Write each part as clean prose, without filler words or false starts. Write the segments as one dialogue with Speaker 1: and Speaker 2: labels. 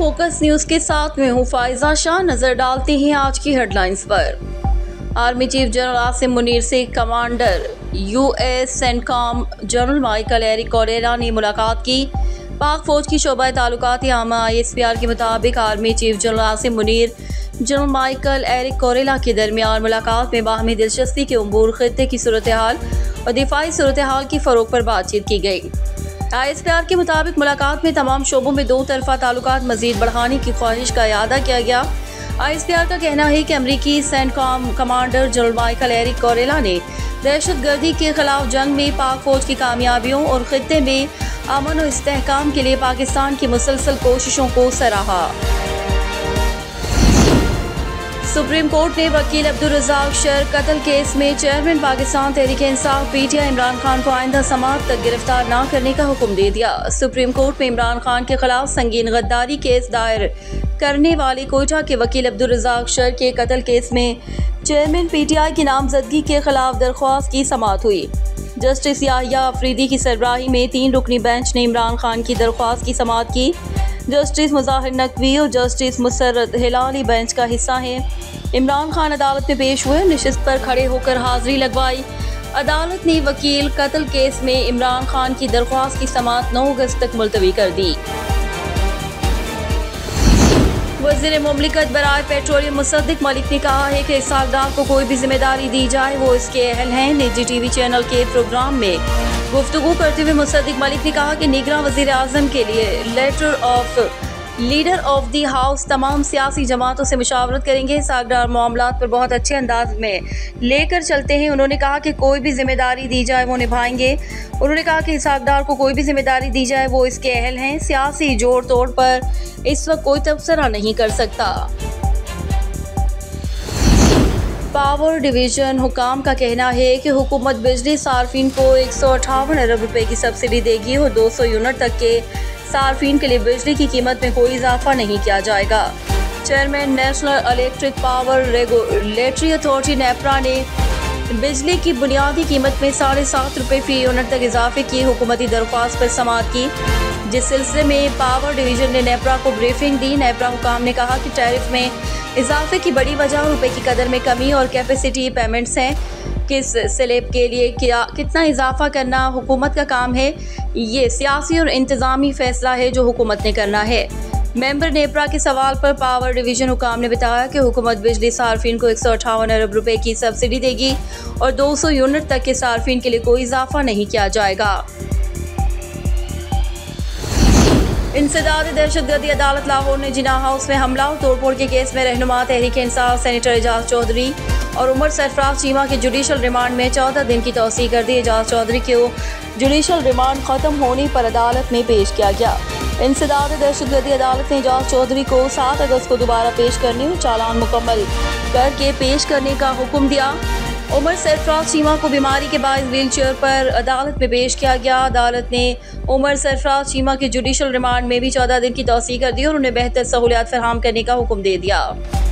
Speaker 1: Focus news के साथ मैं हूँ फाइजा शाह। नजर डालते हैं आज की हेडलाइंस पर। Army chief general Asim Munir से commander US CENTCOM general Michael Erik Kurilla ने मुलाकात की। पाक फौज की शोबा ताल्लुकात आमा ISPR के मुताबिक army chief general Asim Munir general Michael Erik Kurilla के दरमियान मुलाकात में बाहमी दिलचस्पी के उमूर, खित्ते की सूरत हाल और दिफाई सूरत हाल की फ़रोग पर बातचीत की गई। ISPR के मुताबिक मुलाकात में तमाम शोबों में दो तरफा ताल्लुकात मजीद बढ़ाने की ख्वाहिश का इरादा किया गया। ISPR का कहना है कि अमरीकी CENTCOM commander general Michael Erik Kurilla ने दहशतगर्दी के खिलाफ जंग में पाक फौज की कामयाबियों और खित्ते में अमन और इस्तेहकाम के लिए पाकिस्तान की मुसलसल कोशिशों को सराहा। सुप्रीम कोर्ट ने वकील अब्दुल रज़ाक शर कत्ल केस में चेयरमैन पाकिस्तान तहरीक इंसाफ PTI इमरान खान को आइंदा समाअत तक गिरफ्तार न करने का हुक्म दे दिया। सुप्रीम कोर्ट में इमरान खान के खिलाफ संगीन गद्दारी केस दायर करने वाले कोयटा के वकील अब्दुल रज़ाक शर के कत्ल केस में चेयरमैन PTI की नामजदगी के खिलाफ दरख्वास्त की समाअत हुई। जस्टिस याहिया अफरीदी की सरबराही में 3 रुकनी बेंच ने इमरान खान की दरख्वास्त की समाअत की। जस्टिस मुज़ाहिर नकवी और जस्टिस मुसर्रत हिलाली बेंच का हिस्सा हैं। इमरान खान अदालत में पेश हुए, नशिस्त पर खड़े होकर हाजिरी लगवाई। अदालत ने वकील कत्ल केस में इमरान खान की दरख्वास्त की समाअत 9 अगस्त तक मुलतवी कर दी। वज़ीर मुमलिकत बराए पेट्रोलियम मुसद्दिक मलिक ने कहा है कि इसाकदार को कोई भी जिम्मेदारी दी जाए वो इसके अहल हैं। निजी TV चैनल के प्रोग्राम में गुफ्तगू करते हुए मुसद्दिक मलिक ने कहा कि निगरान वज़ीर आज़म के लिए लीडर ऑफ दी हाउस तमाम सियासी जमातों से मुशावरत करेंगे। इसाकदार मामलात पर बहुत अच्छे अंदाज में लेकर चलते हैं। उन्होंने कहा कि कोई भी जिम्मेदारी दी जाए वो निभाएंगे। उन्होंने कहा कि इसाकदार को कोई भी जिम्मेदारी दी जाए वो इसके अहल हैं। सियासी जोड़ तोड़ पर इस वक्त कोई तबसरा नहीं कर सकता। पावर डिवीजन हुकाम का कहना है कि हुकूमत बिजली सार्फिन को 158 अरब रुपए की सब्सिडी देगी और 200 यूनिट तक के सार्फिन के लिए बिजली की कीमत में कोई इजाफा नहीं किया जाएगा। Chairman national electric power regulatory authority NEPRA ने बिजली की बुनियादी कीमत में 7.5 रुपये फी यूनिट तक इजाफे की हुकूमती दरख्वास्त पर समाअत की, जिस सिलसिले में पावर डिवीजन ने नेपरा को ब्रीफिंग दी। नेपरा हुकाम ने कहा कि टैरिफ में इजाफे की बड़ी वजह रुपए की कदर में कमी और कैपेसिटी पेमेंट्स हैं। किस स्लैब के लिए कितना इजाफा करना हुकूमत का काम है, ये सियासी और इंतज़ामी फैसला है जो हुकूमत ने करना है। मेंबर नेपरा के सवाल पर पावर डिवीजन हुकाम ने बताया कि हुकूमत बिजली सार्फिन को 158 अरब रुपए की सब्सिडी देगी और 200 यूनिट तक के सार्फिन के लिए कोई इजाफा नहीं किया जाएगा। इंसदाद दहशतगर्दी अदालत लाहौर ने जिना हाउस में हमला और तोड़फोड़ के केस में रहनुमा तहरीक इंसाफ सेनेटर एजाज चौधरी और उमर सरफराज चीमा के जुडिशल रिमांड में 14 दिन की तौसीह कर दी। एजाज चौधरी को जुडिशल रिमांड खत्म होने पर अदालत में पेश किया गया। इंसदाद दहशतगर्दी अदालत ने एजाज चौधरी को 7 अगस्त को दोबारा पेश करने और चालान मुकम्मल करके पेश करने का हुक्म दिया। उमर सरफराज चीमा को बीमारी के बायस व्हील चेयर पर अदालत में पेश किया गया। अदालत ने उमर सरफराज चीमा के जुडिशल रिमांड में भी 14 दिन की तौसीह कर दी और उन्हें बेहतर सहूलियात फराहम करने का हुक्म दे दिया।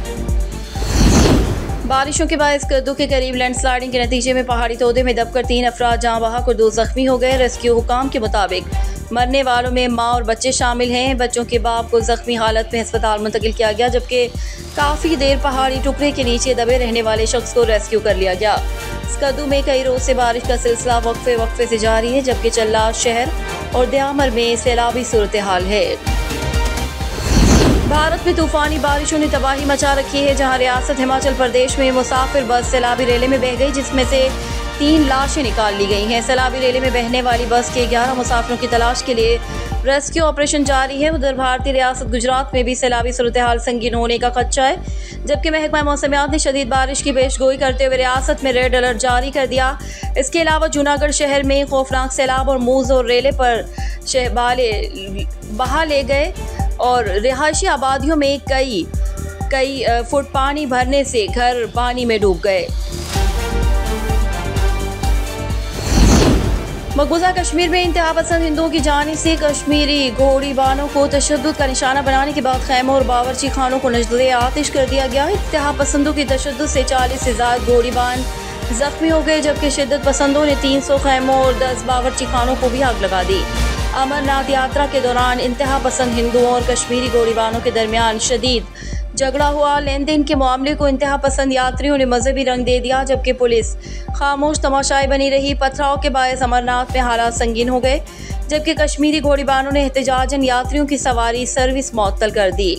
Speaker 1: बारिशों के बायस कद्दू के करीब लैंडस्लाइडिंग के नतीजे में पहाड़ी तोदे में दबकर 3 अफराद जाँ बहक और 2 जख्मी हो गए। रेस्क्यू हुकाम के मुताबिक मरने वालों में माँ और बच्चे शामिल हैं। बच्चों के बाप को जख्मी हालत में अस्पताल मुंतकिल किया गया, जबकि काफ़ी देर पहाड़ी टुकड़े के नीचे दबे रहने वाले शख्स को रेस्क्यू कर लिया गया। कद्दू में कई रोज से बारिश का सिलसिला वक्फे से जारी है, जबकि चल्ला शहर और दयामर में सैलाबी सूरत हाल है। भारत में तूफानी बारिशों ने तबाही मचा रखी है, जहां रियासत हिमाचल प्रदेश में मुसाफिर बस सैलाबी रेले में बह गई, जिसमें से 3 लाशें निकाल ली गई हैं। सैलाबी रेले में बहने वाली बस के 11 मुसाफिरों की तलाश के लिए रेस्क्यू ऑपरेशन जारी है। उधर भारतीय रियासत गुजरात में भी सैलाबी सूरत हाल संगीन होने का खदशा है, जबकि महकमा मौसमियात ने शदीद बारिश की पेशगोई करते हुए रियासत में रेड अलर्ट जारी कर दिया। इसके अलावा जूनागढ़ शहर में खौफनाक सैलाब और मूज और रेले पर बहा ले गए और रिहायशी आबादियों में कई फुट पानी भरने से घर पानी में डूब गए। मकबूजा कश्मीर में इंतहा पसंद हिंदुओं की जानिब से कश्मीरी घोड़ीबानों को तशद्दुद का निशाना बनाने के बाद खैमों और बावर्ची खानों को नजरे आतिश कर दिया गया। इंतहा पसंदों की तशद्दुद से 40 से ज़्यादा घोड़ीबान जख्मी हो गए, जबकि शिद्दत पसंदों ने 300 खैमों और 10 बावर्ची खानों को भी आग लगा दी। अमरनाथ यात्रा के दौरान इंतहा पसंद हिंदुओं और कश्मीरी गोलीबारों के दरमियान शदीद झगड़ा हुआ। लेन देन के मामले को इंतहा पसंद यात्रियों ने मजहबी रंग दे दिया, जबकि पुलिस खामोश तमाशाई बनी रही। पथराव के बायस अमरनाथ में हालात संगीन हो गए, जबकि कश्मीरी गोलीबारों ने एहतजाजन यात्रियों की सवारी सर्विस मुअत्तल कर दी।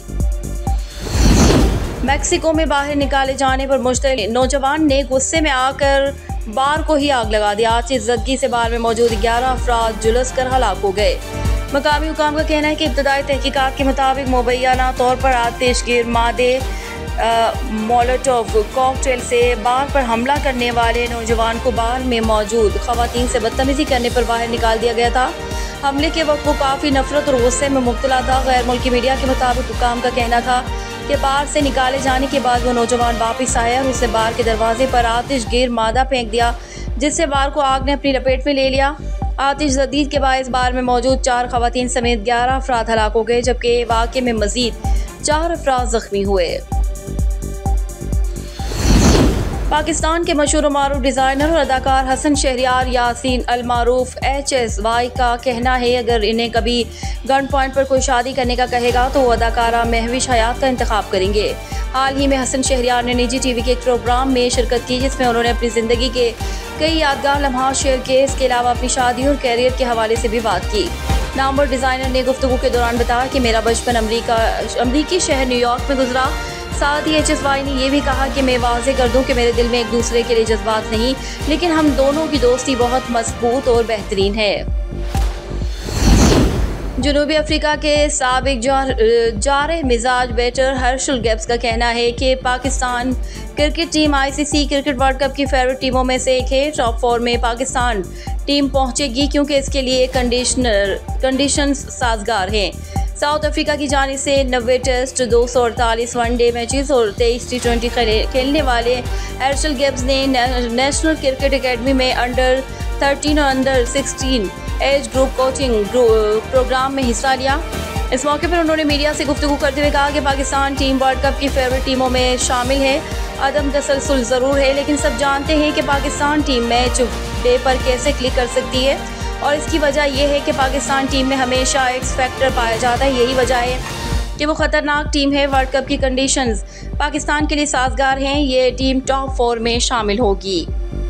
Speaker 1: मैक्सिको में बाहर निकाले जाने पर मुश्तइल नौजवान ने गुस्से में आकर बार को ही आग लगा दिया। आतिश ज़दगी से बार में मौजूद 11 अफराद झुलस कर हलाक हो गए। मकामी हुकाम का कहना है कि इब्तदाई तहकीकात के मुताबिक मुबैना तौर पर आतिशगीर मादे मोलोटोव कॉकटेल से बार पर हमला करने वाले नौजवान को बार में मौजूद खवातीन से बदतमीजी करने पर बाहर निकाल दिया गया था। हमले के वक्त वो काफ़ी नफरत और गुस्से में मुब्तला था। गैर मुल्की मीडिया के मुताबिक हुकाम का कहना था कि बार से निकाले जाने के बाद वो नौजवान वापस आया और उसने बार के दरवाजे पर आतिशगीर मादा फेंक दिया, जिससे बार को आग ने अपनी लपेट में ले लिया। आतिश ज़दीद के बायस बार में मौजूद 4 खवातीन समेत 11 अफराद हलाक हो गए, जबकि वाक़े में मज़ीद 4 अफराद ज़ख्मी हुए। पाकिस्तान के मशहूर मारूफ डिज़ाइनर और अदाकार हसन शहरयार यासीन अल मारूफ HSY का कहना है अगर इन्हें कभी गन पॉइंट पर कोई शादी करने का कहेगा तो वो अदाकारा महविश हयात का इंतखाब करेंगे। हाल ही में हसन शहरयार ने निजी टीवी के एक प्रोग्राम में शिरकत की, जिसमें उन्होंने अपनी ज़िंदगी के कई यादगार लम्हात शेयर किए। इसके अलावा अपनी शादी और कैरियर के हवाले से भी बात की। नामवर डिज़ाइनर ने गुफ्तगू के दौरान बताया कि मेरा बचपन अमरीकी शहर न्यूयॉर्क में गुजरा। साथ ही HSY ने यह भी कहा कि मैं वाज़ेह कर दूं कि मेरे दिल में एक दूसरे के लिए जज्बात नहीं, लेकिन हम दोनों की दोस्ती बहुत मजबूत और बेहतरीन है। जनूबी अफ्रीका के साबिक जारे मिजाज बैटर हर्षल गिब्स का कहना है कि Pakistan cricket team ICC cricket world cup की फेवरेट टीमों में से एक है। टॉप 4 में पाकिस्तान टीम पहुंचेगी क्योंकि इसके लिए कंडीशंस साजगार हैं। साउथ अफ्रीका की जानिब से 90 टेस्ट, 248 वनडे मैचेस और 23 T20 खेलने वाले हर्षल गिब्स ने नेशनल क्रिकेट एकेडमी में अंडर 13 और under 16 age group coaching programme में हिस्सा लिया। इस मौके पर उन्होंने मीडिया से गुफ्तगू करते हुए कहा कि पाकिस्तान टीम वर्ल्ड कप की फेवरेट टीमों में शामिल है। अदम तसलसल ज़रूर है, लेकिन सब जानते हैं कि पाकिस्तान टीम मैच डे पर कैसे क्लिक कर सकती है और इसकी वजह यह है कि पाकिस्तान टीम में हमेशा एक्स फैक्टर पाया जाता है। यही वजह है कि वो ख़तरनाक टीम है। वर्ल्ड कप की कंडीशंस पाकिस्तान के लिए साजगार हैं। ये टीम टॉप 4 में शामिल होगी।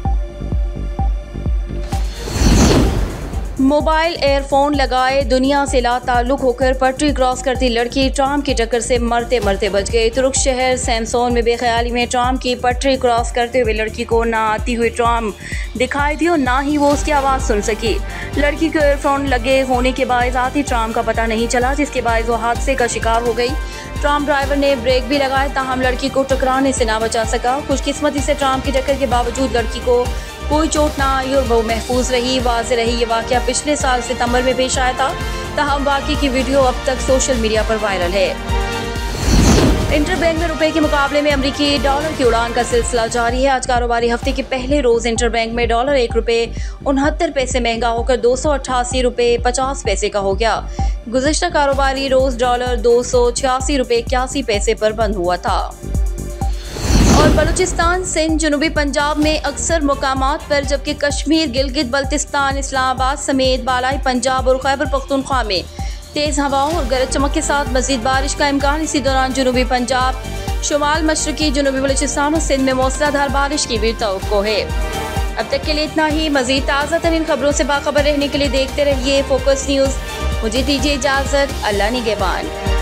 Speaker 1: मोबाइल एयरफोन लगाए दुनिया से लाताल्लुक होकर पटरी क्रॉस करती लड़की ट्राम की टक्कर से मरते मरते बच गई। तुर्क शहर सैमसोन में बेख्याली में ट्राम की पटरी क्रॉस करते हुए लड़की को ना आती हुई ट्राम दिखाई दी और ना ही वो उसकी आवाज़ सुन सकी। लड़की को एयरफोन लगे होने के बायस आती ट्राम का पता नहीं चला, जिसके बायस वो हादसे का शिकार हो गई। ट्राम ड्राइवर ने ब्रेक भी लगाए, ताहम लड़की को टकराने से ना बचा सका। खुशकिस्मती से ट्राम की टक्कर के बावजूद लड़की को कोई चोट ना आई और वो महफूज रही। वाज़ेह रही ये वाक़या पिछले साल सितंबर में पेश आया था, ताहम वाक़े की वीडियो अब तक सोशल मीडिया पर वायरल है। इंटरबैंक में रुपए के मुकाबले में अमरीकी डॉलर की उड़ान का सिलसिला जारी है। आज कारोबारी हफ्ते के पहले रोज़ इंटरबैंक में डॉलर 1 रुपये 69 पैसे महंगा होकर 288 रुपये 50 पैसे का हो गया। गुज़िश्ता कारोबारी रोज़ डॉलर 286 रुपये 81 पैसे पर बंद हुआ था। और बलूचिस्तान, सिंध, जनूबी पंजाब में अक्सर मुकामात पर, जबकि कश्मीर, गिलगित बल्तिस्तान, इस्लामाबाद समेत बालाई पंजाब और खैबर पख्तूनख्वा में तेज़ हवाओं और गरज चमक के साथ मज़ीद बारिश का इम्कान। इसी दौरान जनूबी पंजाब, शुमाल मशरकी जनूबी बलूचिस्तान और सिंध में मूसलाधार बारिश की भी तवक्को है। अब तक के लिए इतना ही। मज़ीद ताज़ा तरीन खबरों से बाखबर रहने के लिए देखते रहिए फोकस न्यूज़। मुझे दीजिए इजाज़त। अल्लाह निगहबान।